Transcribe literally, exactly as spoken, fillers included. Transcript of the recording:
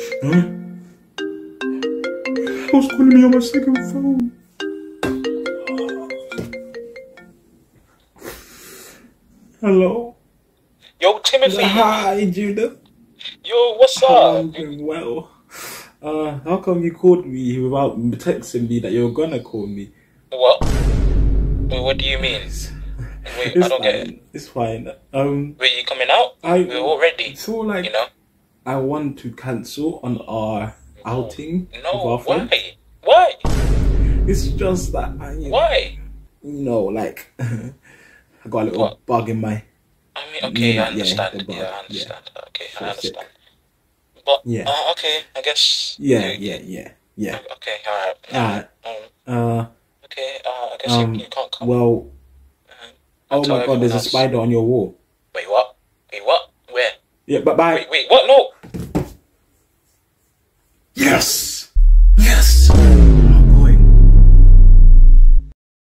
Huh? I was calling me on my second phone. Hello. Yo, Timothy. Hi, Judith. Yo, what's Oh, up? I'm doing well. Uh, how come you called me without texting me that you were gonna call me? What? Wait, what do you mean? Wait, It's I don't fine. get it. It's fine. Um, Wait, you coming out? I We're all ready. so like You know? I want to cancel on our outing with No, our friends. why? Why? It's just that I, you Why? know, like I got a little What? bug in my. I mean, okay, Yeah, I understand. the bug. Yeah, I understand. Yeah. Okay, So I understand. sick. But, Yeah. uh, okay, I guess. Yeah, you- yeah, yeah, yeah. Okay, alright. Alright. Um, Uh, okay, uh, I guess um, you, you can't come. well, I'll oh tell my God, everyone there's a else. spider on your wall. Wait, what? Wait, what? Where? Yeah, but bye. Wait, wait, what? No!